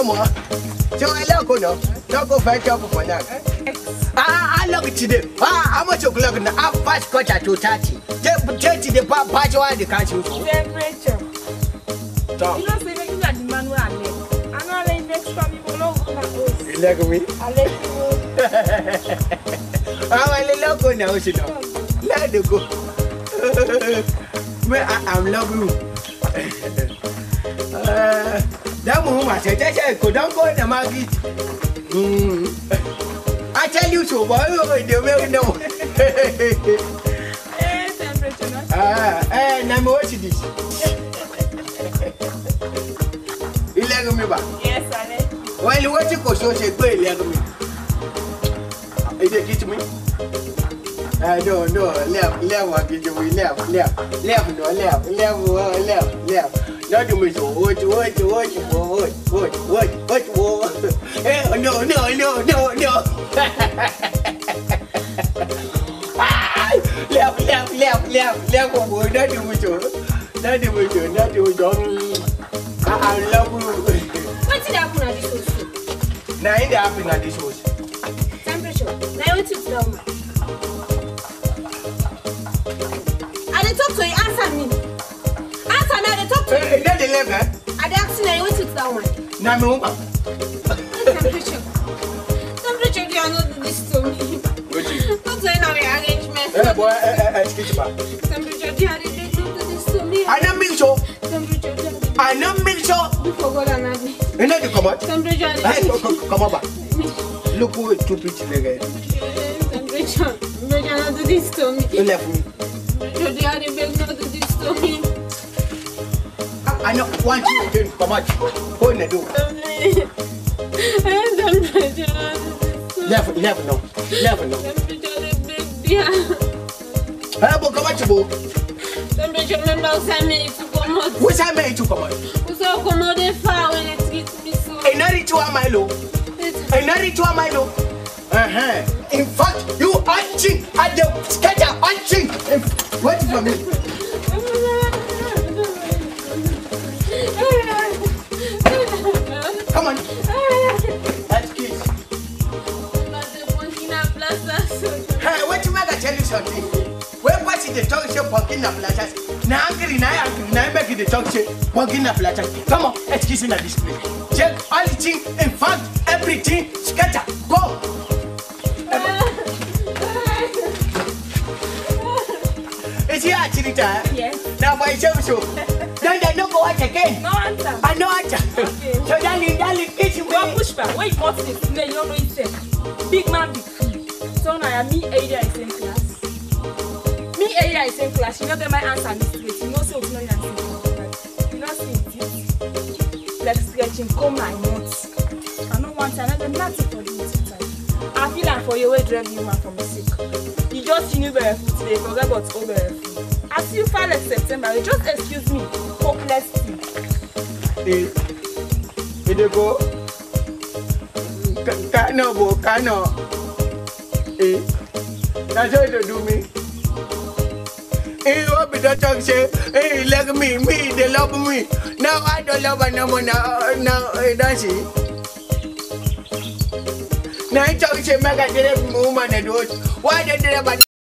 more. So I like no. Don't go fight up for that. I love it today. How much o'clock now? I fast got at 2:30. Take the patch why the country. Temperature. You know, say making that demand where I live. I know I next time you will know who you like me? I let you I love go now, you know. Let it go. I'm loving you. That woman I said, don't go in the market. I tell you so, boy, they will know. I'm watching this. You like me back? Yes, I like. Well, you want to go so say, go like me. Is it kiss me? No, left, what did you left, no, left. Not to me, so what, no. Left, not to me, I love you. What did happen at this house? Now, it happened at this house. Temperature. Now, what is down? I talk to you, answer me. Answer me, I talk to you. That's the level. I asked you, what is that one? Now, Temperature. Temperature, you are not do this to me. What is Not doing our arrangement. boy, excuse me. Temperature, you are not do this to me. I don't mean so. Temperature, I don't mean so. before God and me. You know, you come out. Temperature, Come over. Look who is too pretty again. temperature, not do this to me. You left me. Temperature, you are not do this to me. I know one thing again. Come out. Go in the door. Left no. Temperature, baby. How about come out to go? Temperature, remember, send me to come out. What's I made to come out? So come out the far when it gets me so. Another 2 Milo. Another 2 Milo. In fact, you hunting at the scatter hunting. What is for me? Come on. Let's kiss. Hey, what you make I tell you something? When what's the talk show pumpkin up platters? Now angry, now make the talk show pumpkin up platters. Come on, let's kiss in a display. Check all the things, in fact, everything, scatter, go. Is he actually tired? Yes. Now, by so. Then they don't go out again. No answer. I know answer. Okay. So, darling, kiss you. Don't push back. Where you got this? You don't know it. Big man, big fool. So now me area is in class. Me area is in class. You know get my answer me straight. You know so it's not in class. You know see it. Like stretching, come my nuts. I don't want another nothing for this time. I feel like for your way driving you man from the sick. You just knew very food today, forget about over food. As you file like September, you just excuse me. Hopeless thing. It go. Cano. That's how you do me. What be the talk say? Hey, like me, they love me. Now I don't love her no more. Now, that's it. Now I talk say, make a woman and do it. Why did they